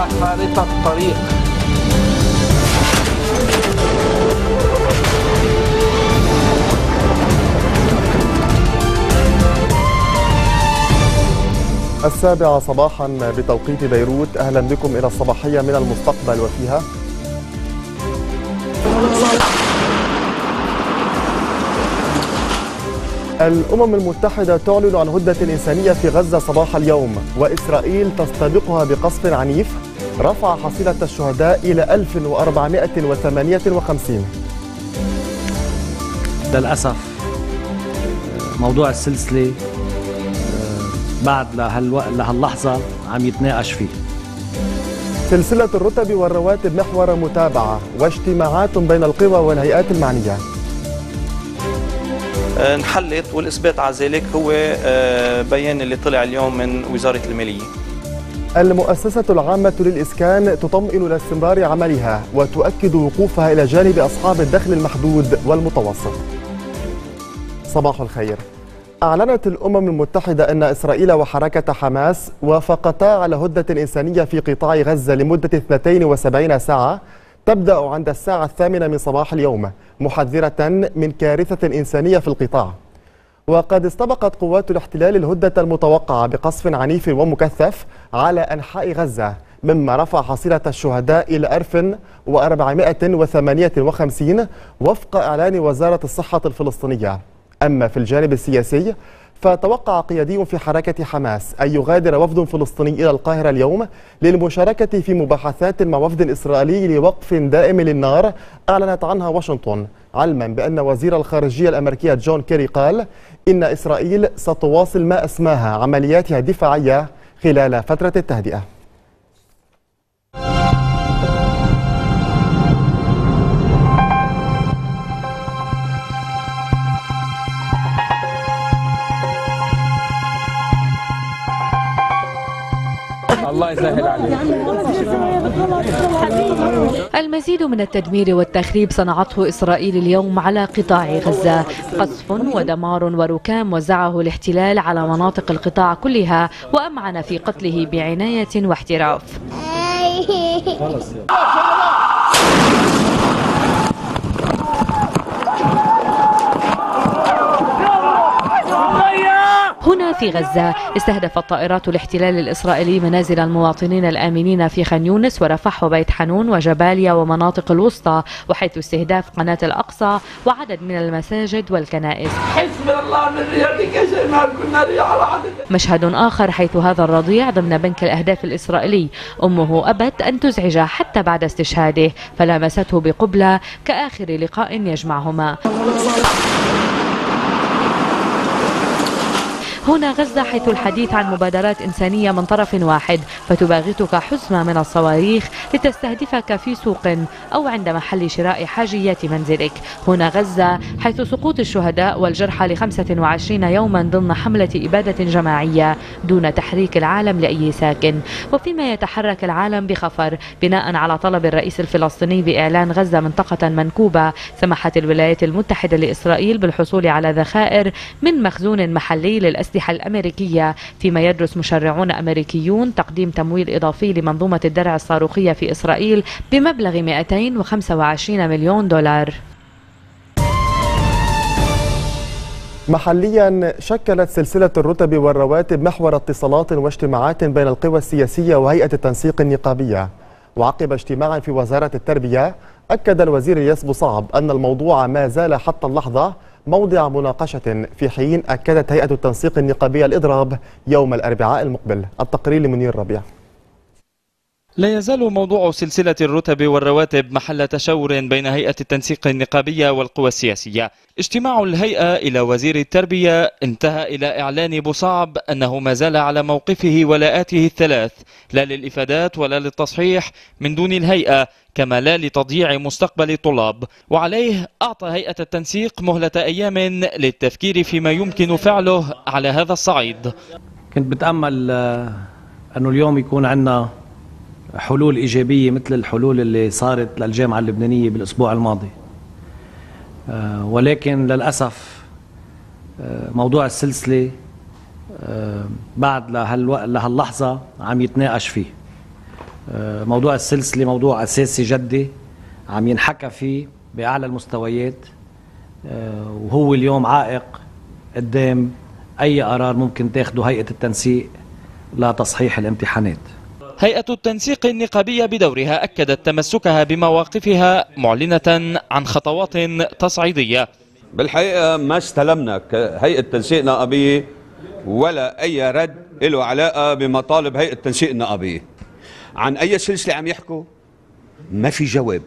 على خارطة الطريق. السابعة صباحا بتوقيت بيروت. أهلا بكم إلى الصباحية من المستقبل وفيها الأمم المتحدة تعلن عن هدنة إنسانية في غزة صباح اليوم، وإسرائيل تستبقها بقصف عنيف رفع حصيلة الشهداء إلى 1458. للأسف موضوع السلسلة بعد لهاللحظة عم يتناقش فيه. سلسلة الرتب والرواتب محور متابعة واجتماعات بين القوى والهيئات المعنية. انحلت والإثبات على ذلك هو بيان اللي طلع اليوم من وزارة المالية. المؤسسة العامة للإسكان تطمئن لاستمرار عملها وتؤكد وقوفها إلى جانب أصحاب الدخل المحدود والمتوسط. صباح الخير. أعلنت الأمم المتحدة أن إسرائيل وحركة حماس وافقتا على هدنة إنسانية في قطاع غزة لمدة 72 ساعة تبدأ عند الساعة 8 من صباح اليوم، محذرة من كارثة إنسانية في القطاع. وقد استبقت قوات الاحتلال الهدنة المتوقعة بقصف عنيف ومكثف على أنحاء غزة، مما رفع حصيلة الشهداء إلى 1458 وفق إعلان وزارة الصحة الفلسطينية. أما في الجانب السياسي فتوقع قيادي في حركة حماس أن يغادر وفد فلسطيني إلى القاهرة اليوم للمشاركة في مباحثات مع وفد إسرائيلي لوقف دائم للنار أعلنت عنها واشنطن، علما بأن وزير الخارجية الأمريكي جون كيري قال إن إسرائيل ستواصل ما أسماها عملياتها الدفاعية خلال فترة التهدئة. الله يسهل عليك. المزيد من التدمير والتخريب صنعته إسرائيل اليوم على قطاع غزة، قصف ودمار وركام وزعه الاحتلال على مناطق القطاع كلها وأمعن في قتله بعناية واحتراف. هنا في غزة استهدفت طائرات الاحتلال الإسرائيلي منازل المواطنين الآمنين في خان يونس ورفح وبيت حنون وجباليا ومناطق الوسطى، وحيث استهداف قناة الأقصى وعدد من المساجد والكنائس. حسبنا الله من ريحتك يا شيء ما كنا ريح على عدد. مشهد آخر حيث هذا الرضيع ضمن بنك الأهداف الإسرائيلي، أمه أبت أن تزعجه حتى بعد استشهاده فلامسته بقبلة كآخر لقاء يجمعهما. هنا غزة حيث الحديث عن مبادرات إنسانية من طرف واحد فتباغتك حزمة من الصواريخ لتستهدفك في سوق أو عند محل شراء حاجيات منزلك. هنا غزة حيث سقوط الشهداء والجرحى ل25 يوما ضمن حملة إبادة جماعية دون تحريك العالم لأي ساكن. وفيما يتحرك العالم بخفر بناء على طلب الرئيس الفلسطيني بإعلان غزة منطقة منكوبة، سمحت الولايات المتحدة لإسرائيل بالحصول على ذخائر من مخزون محلي للأسلحة الأمريكية، فيما يدرس مشرعون أمريكيون تقديم تمويل إضافي لمنظومة الدرع الصاروخية في إسرائيل بمبلغ 225 مليون دولار. محليا شكلت سلسلة الرتب والرواتب محور اتصالات واجتماعات بين القوى السياسية وهيئة التنسيق النقابية. وعقب اجتماع في وزارة التربية أكد الوزير الياس بوصعب أن الموضوع ما زال حتى اللحظة موضع مناقشة، في حين أكدت هيئة التنسيق النقابية الإضراب يوم الأربعاء المقبل. التقرير لمنير ربيع. لا يزال موضوع سلسلة الرتب والرواتب محل تشاور بين هيئة التنسيق النقابية والقوى السياسية. اجتماع الهيئة إلى وزير التربية انتهى إلى إعلان بوصعب أنه ما زال على موقفه ولاءاته الثلاث، لا للإفادات ولا للتصحيح من دون الهيئة، كما لا لتضييع مستقبل الطلاب. وعليه أعطى هيئة التنسيق مهلة أيام للتفكير فيما يمكن فعله على هذا الصعيد. كنت بتأمل أنه اليوم يكون عندنا حلول إيجابية مثل الحلول اللي صارت للجامعة اللبنانية بالأسبوع الماضي، ولكن للأسف موضوع السلسلة بعد لهاللحظة عم يتناقش فيه. موضوع السلسلة موضوع أساسي جدي عم ينحكى فيه بأعلى المستويات، وهو اليوم عائق قدام أي قرار ممكن تاخده هيئة التنسيق لتصحيح الامتحانات. هيئة التنسيق النقابية بدورها أكدت تمسكها بمواقفها معلنة عن خطوات تصعيدية. بالحقيقة ما استلمنا كهيئة تنسيق نقابية ولا أي رد له علاقة بمطالب هيئة التنسيق النقابية. عن أي سلسلة عم يحكوا؟ ما في جواب.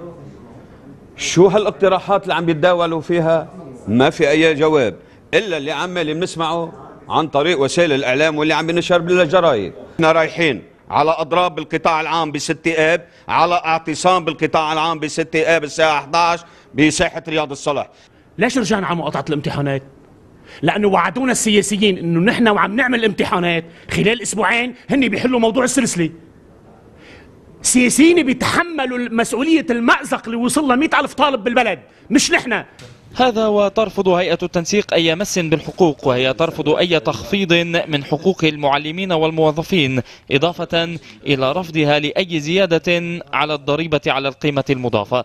شو هالاقتراحات اللي عم يتداولوا فيها؟ ما في أي جواب إلا اللي عمال بنسمعه عن طريق وسائل الإعلام واللي عم بنشر بالجرايد. احنا رايحين على أضراب بالقطاع العام ب6 آب، على اعتصام بالقطاع العام ب6 آب الساعة 11 بساحة رياض الصلح. ليش رجعنا على مقاطعة الامتحانات؟ لأنه وعدونا السياسيين إنه نحن وعم نعمل امتحانات خلال أسبوعين هن بيحلوا موضوع السلسلة. السياسيين بيتحملوا مسؤولية المأزق اللي وصل ل 100,000 طالب بالبلد، مش نحن. هذا وترفض هيئة التنسيق أي مس بالحقوق، وهي ترفض أي تخفيض من حقوق المعلمين والموظفين، إضافة إلى رفضها لأي زيادة على الضريبة على القيمة المضافة.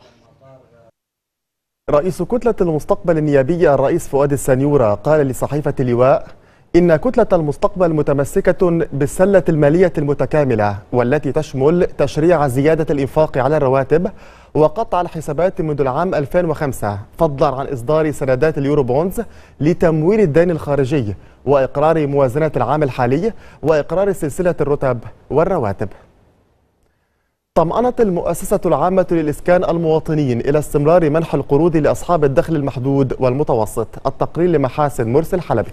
رئيس كتلة المستقبل النيابية الرئيس فؤاد السنيورة قال لصحيفة اللواء إن كتلة المستقبل متمسكة بالسلة المالية المتكاملة والتي تشمل تشريع زيادة الإنفاق على الرواتب وقطع الحسابات منذ العام 2005 فضلا عن إصدار سندات اليورو بونز لتمويل الدين الخارجي وإقرار موازنة العام الحالي وإقرار سلسلة الرتب والرواتب. طمأنت المؤسسة العامة للإسكان المواطنين إلى استمرار منح القروض لأصحاب الدخل المحدود والمتوسط. التقرير لمحاسن مرسل حلبي.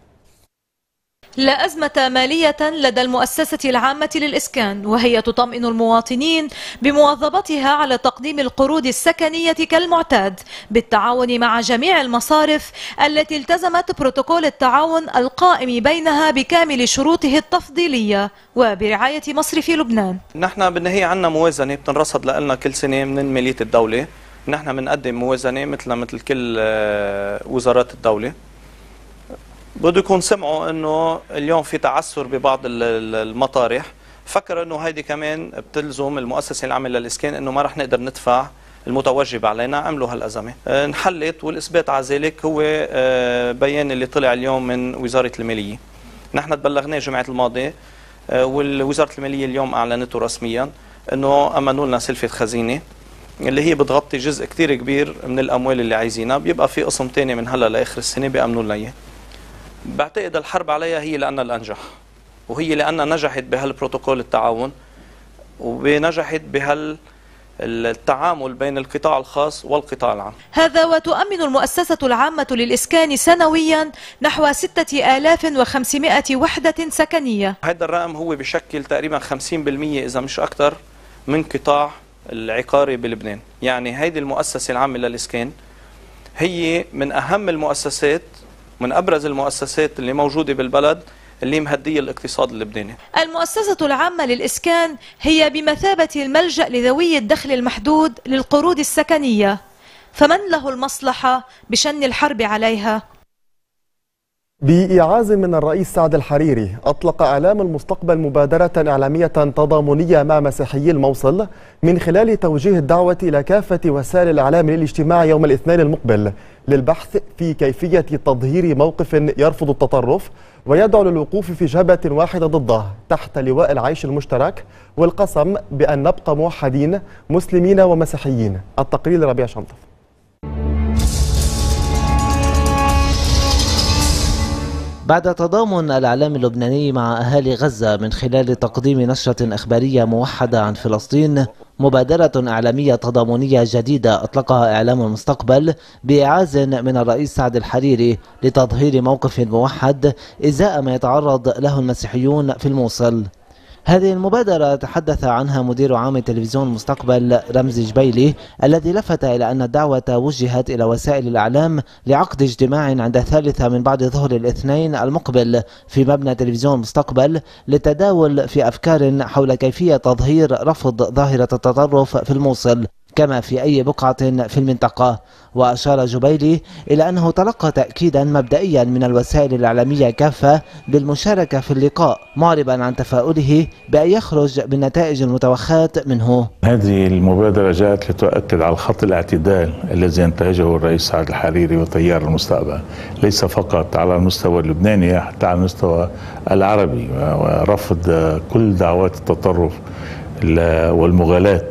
لا أزمة مالية لدى المؤسسة العامة للإسكان، وهي تطمئن المواطنين بمواظبتها على تقديم القروض السكنية كالمعتاد بالتعاون مع جميع المصارف التي التزمت بروتوكول التعاون القائم بينها بكامل شروطه التفضيلية وبرعاية مصرف لبنان. نحن بالنهاية عندنا موازنة بتنرصد لنا كل سنة من مالية الدولة. نحن بنقدم موازنة مثل كل وزارات الدولة. بده يكون سمعوا انه اليوم في تعثر ببعض المطارح، فكر انه هيدي كمان بتلزم المؤسسه العامه للاسكان انه ما رح نقدر ندفع المتوجب علينا، عملوا هالازمه انحلت، والاثبات على ذلك هو بيان اللي طلع اليوم من وزاره الماليه. نحن تبلغناه الجمعه الماضيه، والوزاره الماليه اليوم اعلنته رسميا انه امنوا لنا سلفه خزينه اللي هي بتغطي جزء كثير كبير من الاموال اللي عايزينها، بيبقى في قسم ثاني من هلا لاخر السنه بيامنوا لنا اياه. بعتقد الحرب عليها هي لأن الأنجح، وهي لأن نجحت بهالبروتوكول التعاون ونجحت بهالتعامل بين القطاع الخاص والقطاع العام. هذا وتؤمن المؤسسة العامة للإسكان سنويا نحو 6500 وحدة سكنية. هذا الرقم هو بشكل تقريبا 50% إذا مش أكثر من قطاع العقاري بلبنان. يعني هيدي المؤسسة العامة للإسكان هي من أهم المؤسسات، من أبرز المؤسسات اللي موجودة بالبلد اللي مهدية الاقتصاد اللبناني. المؤسسة العامة للإسكان هي بمثابة الملجأ لذوي الدخل المحدود للقروض السكنية، فمن له المصلحة بشن الحرب عليها؟ بإعاز من الرئيس سعد الحريري أطلق إعلام المستقبل مبادرة إعلامية تضامنية مع مسيحيي الموصل من خلال توجيه الدعوة إلى كافة وسائل الإعلام للاجتماع يوم الاثنين المقبل للبحث في كيفية تظهير موقف يرفض التطرف ويدعو للوقوف في جبهة واحدة ضده تحت لواء العيش المشترك والقسم بأن نبقى موحدين مسلمين ومسيحيين. التقرير لربيع شنطف. بعد تضامن الإعلام اللبناني مع أهالي غزة من خلال تقديم نشرة إخبارية موحدة عن فلسطين، مبادرة إعلامية تضامنية جديدة أطلقها إعلام المستقبل بإعاز من الرئيس سعد الحريري لتظهير موقف موحد إزاء ما يتعرض له المسيحيون في الموصل. هذه المبادرة تحدث عنها مدير عام تلفزيون مستقبل رمزي جبيلي، الذي لفت إلى أن الدعوة وجهت إلى وسائل الإعلام لعقد اجتماع عند 3 من بعد ظهر الاثنين المقبل في مبنى تلفزيون مستقبل للتداول في أفكار حول كيفية تظهير رفض ظاهرة التطرف في الموصل. كما في أي بقعة في المنطقة. وأشار جبيلي إلى أنه تلقى تأكيدا مبدئيا من الوسائل الإعلامية كافة بالمشاركة في اللقاء، معربا عن تفاؤله بأن يخرج بالنتائج المتوخاة منه. هذه المبادرة جاءت لتؤكد على خط الاعتدال الذي انتهجه الرئيس سعد الحريري وتيار المستقبل، ليس فقط على المستوى اللبناني، حتى على المستوى العربي، ورفض كل دعوات التطرف والمغالاة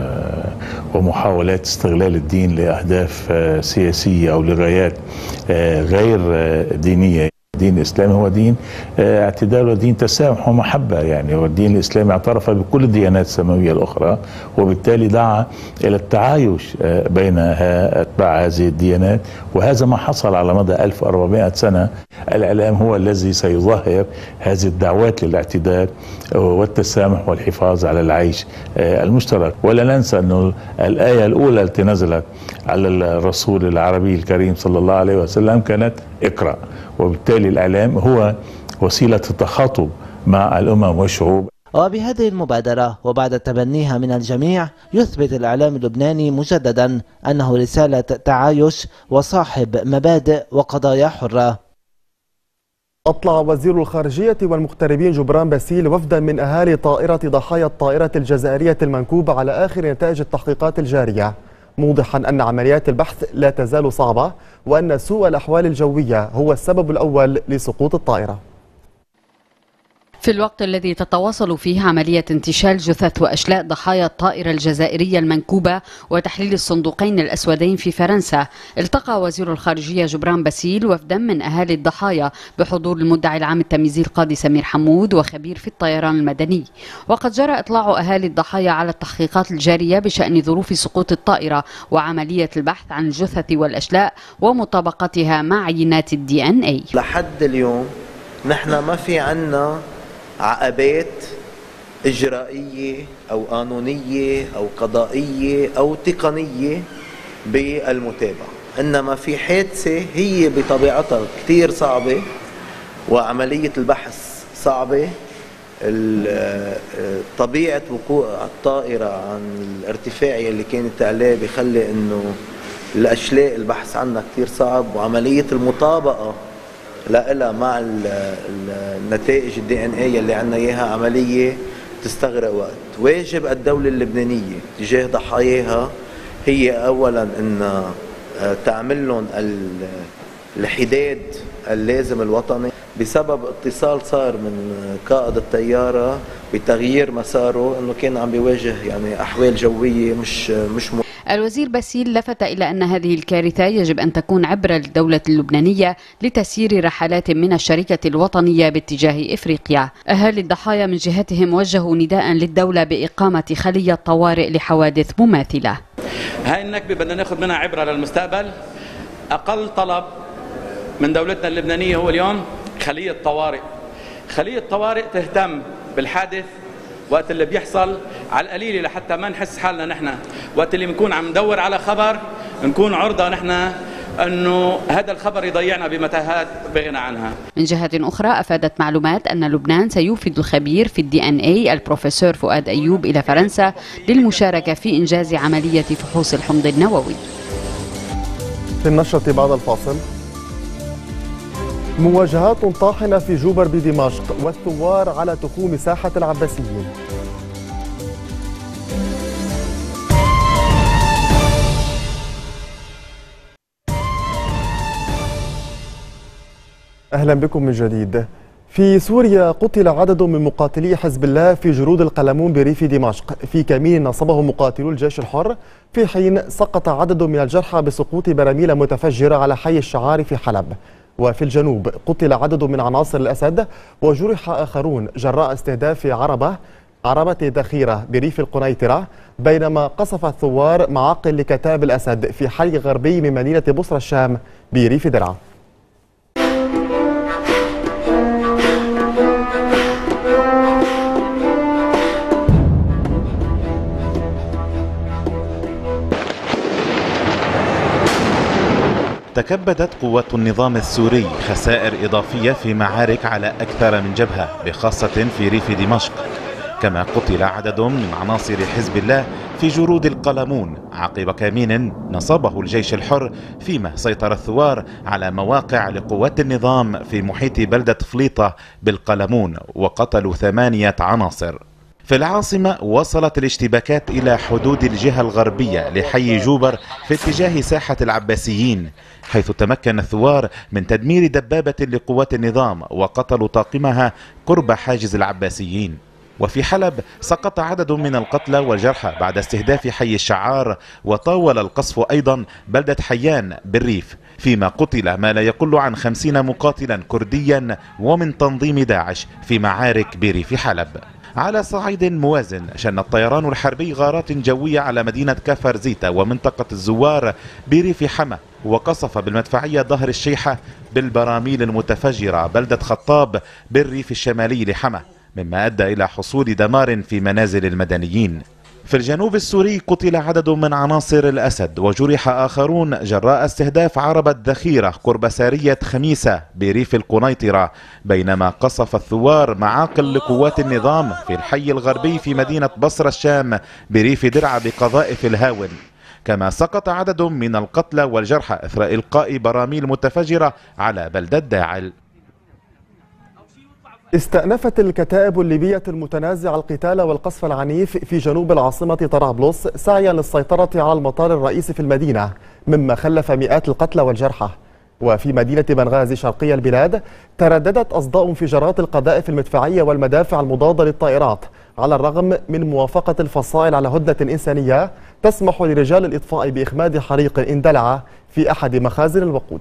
ومحاولات استغلال الدين لأهداف سياسية أو لغايات غير دينية. الدين الإسلامي هو دين اعتدال ودين تسامح ومحبة، يعني والدين الإسلامي اعترف بكل الديانات السماوية الأخرى، وبالتالي دعا إلى التعايش بين أتباع هذه الديانات، وهذا ما حصل على مدى 1400 سنة. الإعلام هو الذي سيظهر هذه الدعوات للاعتدال والتسامح والحفاظ على العيش المشترك. ولا ننسى أن الآية الأولى التي نزلت على الرسول العربي الكريم صلى الله عليه وسلم كانت اقرأ، وبالتالي الإعلام هو وسيلة التخاطب مع الأمم والشعوب. وبهذه المبادرة وبعد تبنيها من الجميع، يثبت الإعلام اللبناني مجددا أنه رسالة تعايش وصاحب مبادئ وقضايا حرة. أطلع وزير الخارجية والمغتربين جبران باسيل وفدا من أهالي طائرة ضحايا الطائرة الجزائرية المنكوبة على آخر نتائج التحقيقات الجارية، موضحا أن عمليات البحث لا تزال صعبة، وأن سوء الأحوال الجوية هو السبب الأول لسقوط الطائرة. في الوقت الذي تتواصل فيه عملية انتشال جثث وأشلاء ضحايا الطائرة الجزائرية المنكوبة وتحليل الصندوقين الأسودين في فرنسا، التقى وزير الخارجية جبران باسيل وفدا من أهالي الضحايا بحضور المدعي العام التمييزي القاضي سمير حمود وخبير في الطيران المدني. وقد جرى إطلاع أهالي الضحايا على التحقيقات الجارية بشأن ظروف سقوط الطائرة وعملية البحث عن الجثث والأشلاء ومطابقتها مع عينات DNA. لحد اليوم نحن ما في عنا عقبات إجرائية أو قانونية أو قضائية أو تقنية بالمتابعة، إنما في حادثة هي بطبيعتها كتير صعبة وعملية البحث صعبة. طبيعة وقوع الطائرة عن الارتفاع اللي كانت عليه بيخلي إنه الأشلاء البحث عنها كتير صعب، وعملية المطابقة لها مع النتائج DNA اللي عنا اياها عمليه تستغرق وقت. واجب الدوله اللبنانيه تجاه ضحاياها هي اولا ان تعمل لهم الحداد اللازم الوطني بسبب اتصال صار من قائد الطياره بتغيير مساره، انه كان عم بيواجه يعني احوال جويه مش الوزير باسيل لفت إلى أن هذه الكارثة يجب أن تكون عبرة للدولة اللبنانية لتسيير رحلات من الشركة الوطنية باتجاه إفريقيا. أهالي الضحايا من جهتهم وجهوا نداء للدولة بإقامة خلية طوارئ لحوادث مماثلة. هاي النكبة بدنا ناخذ منها عبرة للمستقبل. أقل طلب من دولتنا اللبنانية هو اليوم خلية طوارئ. خلية طوارئ تهتم بالحادث وقت اللي بيحصل على القليل، لحتى ما نحس حالنا نحن وقت اللي بنكون عم ندور على خبر نكون عرضة نحن أنه هذا الخبر يضيعنا بمتاهات بغنى عنها. من جهة أخرى أفادت معلومات أن لبنان سيوفد الخبير في DNA البروفيسور فؤاد أيوب إلى فرنسا للمشاركة في إنجاز عملية فحوص الحمض النووي. في النشرة بعد الفاصل، مواجهات طاحنة في جوبر بدمشق والثوار على تخوم ساحة العباسيين. أهلا بكم من جديد. في سوريا قتل عدد من مقاتلي حزب الله في جرود القلمون بريف دمشق في كمين نصبه مقاتلو الجيش الحر، في حين سقط عدد من الجرحى بسقوط براميل متفجرة على حي الشعار في حلب. وفي الجنوب قتل عدد من عناصر الأسد وجرح آخرون جراء استهداف عربة ذخيرة بريف القنيطرة، بينما قصف الثوار معاقل لكتاب الأسد في حي غربي من مدينة بصرى الشام بريف درعا. تكبدت قوات النظام السوري خسائر إضافية في معارك على أكثر من جبهة، بخاصة في ريف دمشق، كما قتل عدد من عناصر حزب الله في جرود القلمون عقب كمين نصبه الجيش الحر، فيما سيطر الثوار على مواقع لقوات النظام في محيط بلدة فليطة بالقلمون وقتلوا 8 عناصر. في العاصمة وصلت الاشتباكات إلى حدود الجهة الغربية لحي جوبر في اتجاه ساحة العباسيين، حيث تمكن الثوار من تدمير دبابة لقوات النظام وقتلوا طاقمها قرب حاجز العباسيين. وفي حلب سقط عدد من القتلى والجرحى بعد استهداف حي الشعار، وطاول القصف أيضا بلدة حيان بالريف، فيما قتل ما لا يقل عن 50 مقاتلا كرديا ومن تنظيم داعش في معارك بريف حلب. على صعيد موازن شن الطيران الحربي غارات جوية على مدينة كفر زيتا ومنطقة الزوار بريف حما، وقصف بالمدفعية ظهر الشيحة بالبراميل المتفجرة بلدة خطاب بالريف الشمالي لحما، مما أدى إلى حصول دمار في منازل المدنيين. في الجنوب السوري قتل عدد من عناصر الأسد وجرح آخرون جراء استهداف عربة ذخيرة قرب سارية خميسة بريف القنيطرة، بينما قصف الثوار معاقل لقوات النظام في الحي الغربي في مدينة بصرة الشام بريف درعا بقذائف الهاون. كما سقط عدد من القتلى والجرحى إثر إلقاء براميل متفجرة على بلدة داعل. استأنفت الكتائب الليبية المتنازعة القتال والقصف العنيف في جنوب العاصمة طرابلس سعيا للسيطرة على المطار الرئيسي في المدينة، مما خلف مئات القتلى والجرحى. وفي مدينة بنغازي شرقي البلاد ترددت أصداء انفجارات القذائف المدفعية والمدافع المضادة للطائرات، على الرغم من موافقة الفصائل على هدنة إنسانية تسمح لرجال الإطفاء بإخماد حريق اندلع في أحد مخازن الوقود.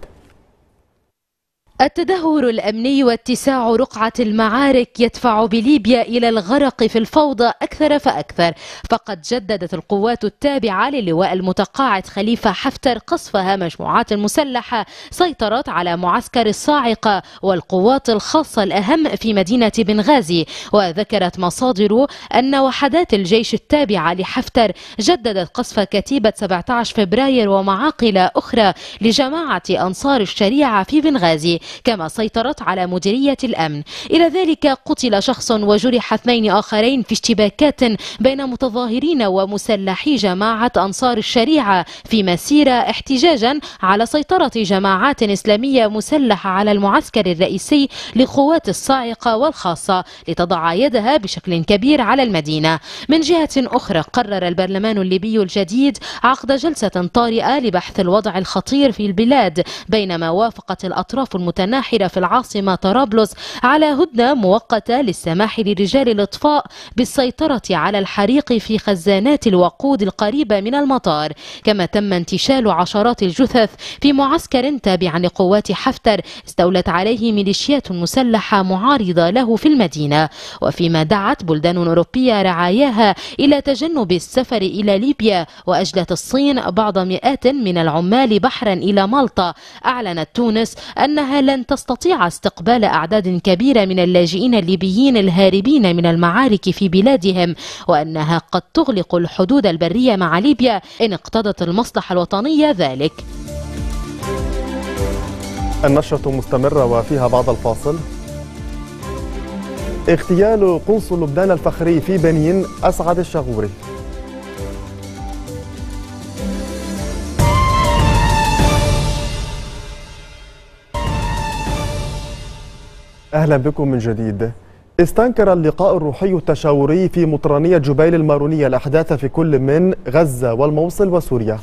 التدهور الأمني واتساع رقعة المعارك يدفع بليبيا إلى الغرق في الفوضى أكثر فأكثر، فقد جددت القوات التابعة للواء المتقاعد خليفة حفتر قصفها مجموعات مسلحة سيطرت على معسكر الصاعقة والقوات الخاصة الأهم في مدينة بنغازي. وذكرت مصادر أن وحدات الجيش التابعة لحفتر جددت قصف كتيبة 17 فبراير ومعاقل أخرى لجماعة أنصار الشريعة في بنغازي، كما سيطرت على مديرية الأمن. إلى ذلك قتل شخص وجرح 2 آخرين في اشتباكات بين متظاهرين ومسلحي جماعة أنصار الشريعة في مسيرة احتجاجا على سيطرة جماعات إسلامية مسلحة على المعسكر الرئيسي لقوات الصاعقة والخاصة لتضع يدها بشكل كبير على المدينة. من جهة أخرى قرر البرلمان الليبي الجديد عقد جلسة طارئة لبحث الوضع الخطير في البلاد، بينما وافقت الأطراف المتناحرة في العاصمة طرابلس على هدنة مؤقتة للسماح لرجال الإطفاء بالسيطرة على الحريق في خزانات الوقود القريبة من المطار. كما تم انتشال عشرات الجثث في معسكر تابع لقوات حفتر استولت عليه ميليشيات مسلحة معارضة له في المدينة. وفيما دعت بلدان أوروبية رعاياها إلى تجنب السفر إلى ليبيا، وأجلت الصين بعض مئات من العمال بحرا إلى مالطا، أعلنت تونس أنها لن تستطيع استقبال أعداد كبيرة من اللاجئين الليبيين الهاربين من المعارك في بلادهم، وأنها قد تغلق الحدود البرية مع ليبيا إن اقتضت المصلحة الوطنية ذلك. النشرة مستمرة وفيها بعد الفاصل. اغتيال قنصل لبنان الفخري في بنين أسعد الشغوري. أهلا بكم من جديد. استنكر اللقاء الروحي التشاوري في مطرانية جبيل المارونية الأحداث في كل من غزة والموصل وسوريا.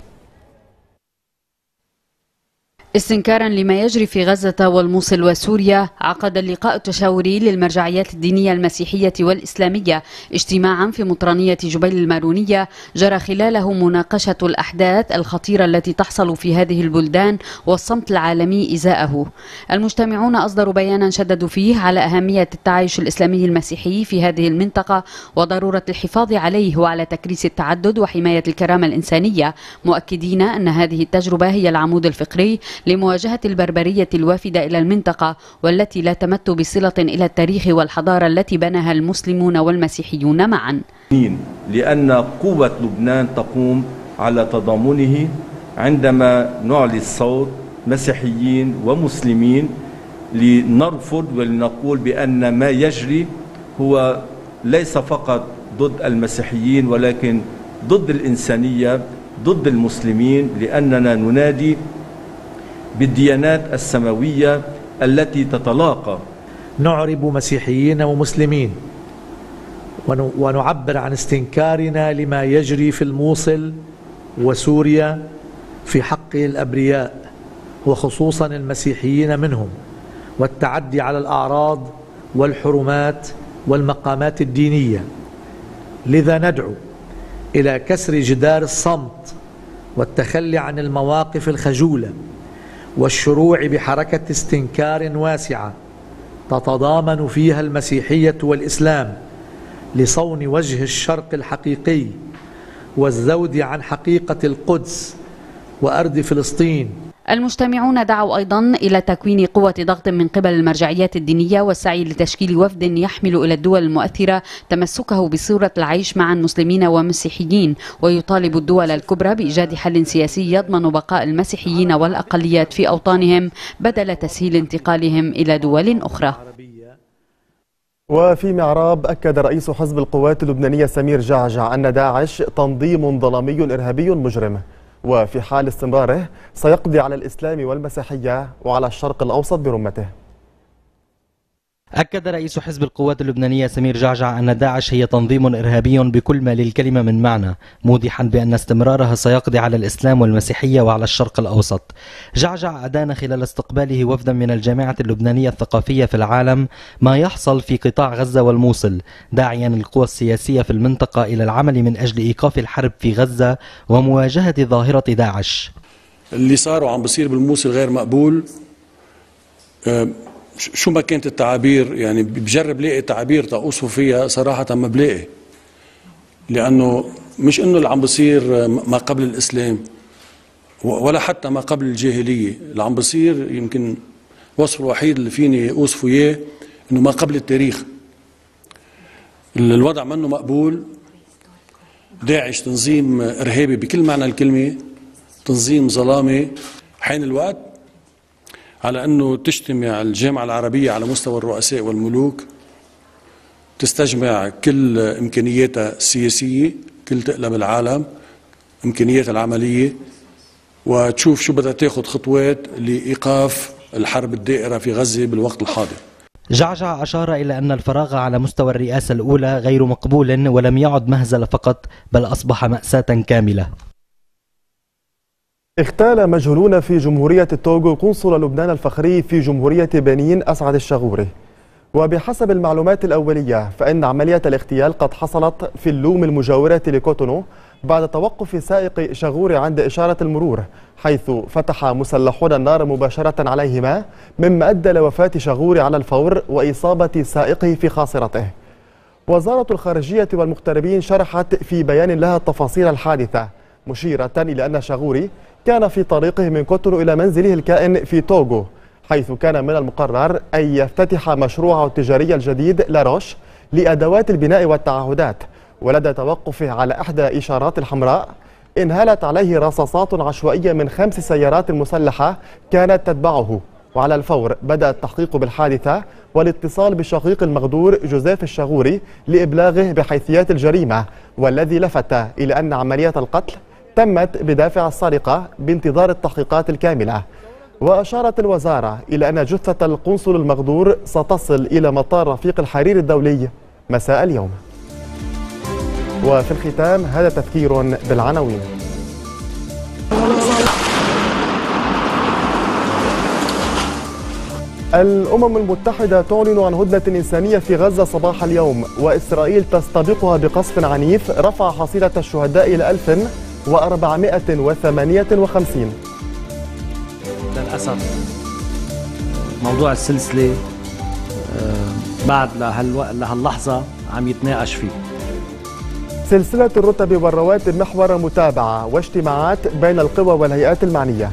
استنكارا لما يجري في غزة والموصل وسوريا، عقد اللقاء التشاوري للمرجعيات الدينية المسيحية والإسلامية اجتماعا في مطرانية جبيل المارونية جرى خلاله مناقشة الأحداث الخطيرة التي تحصل في هذه البلدان والصمت العالمي إزاءه. المجتمعون أصدروا بيانا شددوا فيه على أهمية التعايش الإسلامي المسيحي في هذه المنطقة وضرورة الحفاظ عليه وعلى تكريس التعدد وحماية الكرامة الإنسانية، مؤكدين أن هذه التجربة هي العمود الفقري لمواجهة البربرية الوافدة إلى المنطقة والتي لا تمت بصلة إلى التاريخ والحضارة التي بناها المسلمون والمسيحيون معا. لأن قوة لبنان تقوم على تضامنه عندما نعلي الصوت مسيحيين ومسلمين لنرفض ولنقول بأن ما يجري هو ليس فقط ضد المسيحيين ولكن ضد الإنسانية، ضد المسلمين، لأننا ننادي بالديانات السماوية التي تتلاقى. نعرب مسيحيين ومسلمين ونعبر عن استنكارنا لما يجري في الموصل وسوريا في حق الأبرياء وخصوصا المسيحيين منهم، والتعدي على الأعراض والحرمات والمقامات الدينية. لذا ندعو إلى كسر جدار الصمت والتخلي عن المواقف الخجولة والشروع بحركة استنكار واسعة تتضامن فيها المسيحية والإسلام لصون وجه الشرق الحقيقي والزود عن حقيقة القدس وأرض فلسطين. المجتمعون دعوا أيضا إلى تكوين قوة ضغط من قبل المرجعيات الدينية والسعي لتشكيل وفد يحمل إلى الدول المؤثرة تمسكه بصورة العيش مع المسلمين ومسيحيين، ويطالب الدول الكبرى بإيجاد حل سياسي يضمن بقاء المسيحيين والأقليات في أوطانهم بدل تسهيل انتقالهم إلى دول أخرى. وفي معراب أكد رئيس حزب القوات اللبنانية سمير جعجع أن داعش تنظيم ظلامي إرهابي مجرم، وفي حال استمراره سيقضي على الإسلام والمسيحية وعلى الشرق الأوسط برمته. أكد رئيس حزب القوات اللبنانية سمير جعجع أن داعش هي تنظيم إرهابي بكل ما للكلمة من معنى، موضحا بأن استمرارها سيقضي على الإسلام والمسيحية وعلى الشرق الأوسط. جعجع أدان خلال استقباله وفدا من الجامعة اللبنانية الثقافية في العالم ما يحصل في قطاع غزة والموصل، داعيا القوى السياسية في المنطقة إلى العمل من أجل إيقاف الحرب في غزة ومواجهة ظاهرة داعش. اللي صار وعم بصير بالموصل غير مقبول. شو ما كانت التعابير، يعني بجرب لاقي تعابير تقوصوا فيها، صراحة ما بلاقي، لأنه مش إنه اللي عم بصير ما قبل الإسلام ولا حتى ما قبل الجاهلية، اللي عم بصير يمكن وصف الوحيد اللي فيني أوصفه إياه إنه ما قبل التاريخ. الوضع منه مقبول. داعش تنظيم إرهابي بكل معنى الكلمة، تنظيم ظلامي. حين الوقت على أنه تجتمع الجامعة العربية على مستوى الرؤساء والملوك، تستجمع كل إمكانياتها السياسية، كل تقلب العالم، إمكانياتها العملية، وتشوف شو بدها تاخذ خطوات لإيقاف الحرب الدائرة في غزة بالوقت الحاضر. جعجع أشار إلى أن الفراغ على مستوى الرئاسة الأولى غير مقبول، ولم يعد مهزلة فقط بل أصبح مأساة كاملة. اغتال مجهولون في جمهورية التوغو قنصل لبنان الفخري في جمهورية بنين أسعد الشغوري. وبحسب المعلومات الأولية فإن عملية الاغتيال قد حصلت في اللوم المجاورة لكوتونو بعد توقف سائق شغوري عند إشارة المرور، حيث فتح مسلحون النار مباشرة عليهما، مما أدى لوفاة شغوري على الفور وإصابة سائقه في خاصرته. وزارة الخارجية والمغتربين شرحت في بيان لها تفاصيل الحادثة، مشيرة إلى أن شغوري كان في طريقه من كوتونو إلى منزله الكائن في توغو، حيث كان من المقرر أن يفتتح مشروعه التجاري الجديد لاروش لأدوات البناء والتعهدات. ولدى توقفه على إحدى إشارات الحمراء انهالت عليه رصاصات عشوائية من 5 سيارات مسلحة كانت تتبعه، وعلى الفور بدأ التحقيق بالحادثة والاتصال بالشقيق المغدور جوزيف الشغوري لإبلاغه بحيثيات الجريمة، والذي لفت إلى أن عملية القتل تمت بدافع السرقة بانتظار التحقيقات الكاملة. وأشارت الوزارة إلى أن جثة القنصل المغدور ستصل إلى مطار رفيق الحرير الدولي مساء اليوم. وفي الختام هذا تذكير بالعناوين. الأمم المتحدة تعلن عن هدنة إنسانية في غزة صباح اليوم، وإسرائيل تستبقها بقصف عنيف رفع حصيلة الشهداء إلى 1458. للأسف موضوع السلسلة بعد لهاللحظة عم يتناقش فيه. سلسلة الرتب والرواتب محور متابعة واجتماعات بين القوى والهيئات المعنية.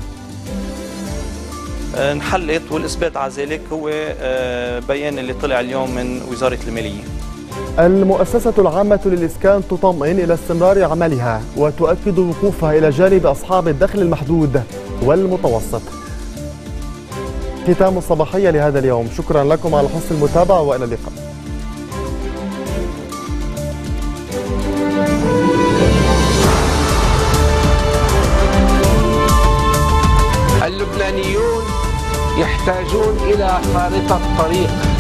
انحلت، والإثبات على ذلك هو بيان اللي طلع اليوم من وزارة المالية. المؤسسة العامة للإسكان تطمئن إلى استمرار عملها وتؤكد وقوفها إلى جانب أصحاب الدخل المحدود والمتوسط. ختام الصباحية لهذا اليوم، شكرا لكم على حسن المتابعة وإلى اللقاء. يحتاجون إلى خارطة طريق